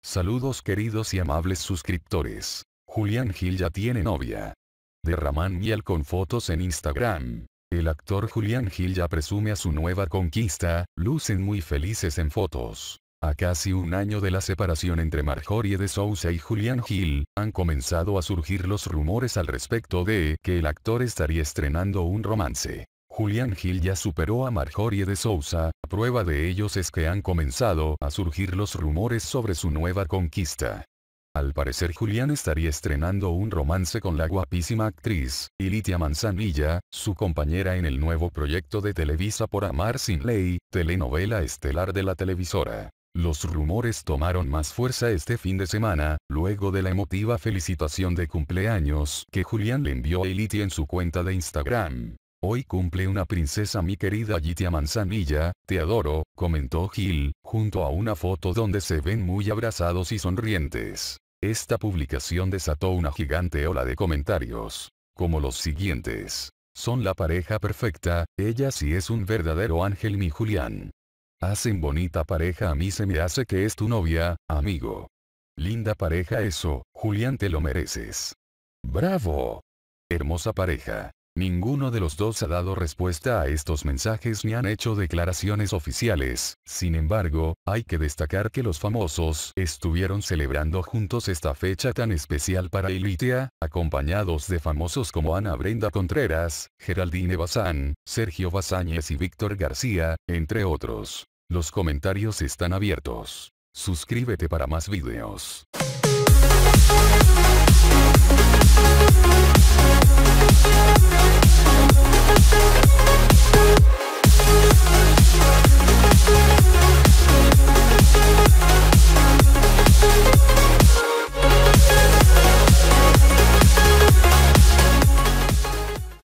Saludos queridos y amables suscriptores. Julián Gil ya tiene novia. Derraman miel con fotos en Instagram. El actor Julián Gil ya presume a su nueva conquista, lucen muy felices en fotos. A casi un año de la separación entre Marjorie de Sousa y Julián Gil, han comenzado a surgir los rumores al respecto de que el actor estaría estrenando un romance. Julián Gil ya superó a Marjorie de Sousa, prueba de ellos es que han comenzado a surgir los rumores sobre su nueva conquista. Al parecer Julián estaría estrenando un romance con la guapísima actriz, Ilitia Manzanilla, su compañera en el nuevo proyecto de Televisa Por Amar Sin Ley, telenovela estelar de la televisora. Los rumores tomaron más fuerza este fin de semana, luego de la emotiva felicitación de cumpleaños que Julián le envió a Ilitia en su cuenta de Instagram. Hoy cumple una princesa mi querida Ilitia Manzanilla, te adoro, comentó Gil, junto a una foto donde se ven muy abrazados y sonrientes. Esta publicación desató una gigante ola de comentarios, como los siguientes. Son la pareja perfecta, ella sí es un verdadero ángel mi Julián. Hacen bonita pareja, a mí se me hace que es tu novia, amigo. Linda pareja eso, Julián te lo mereces. ¡Bravo! Hermosa pareja. Ninguno de los dos ha dado respuesta a estos mensajes ni han hecho declaraciones oficiales. Sin embargo, hay que destacar que los famosos estuvieron celebrando juntos esta fecha tan especial para Ilitia, acompañados de famosos como Ana Brenda Contreras, Geraldine Bazán, Sergio Bazáñez y Víctor García, entre otros. Los comentarios están abiertos. Suscríbete para más videos.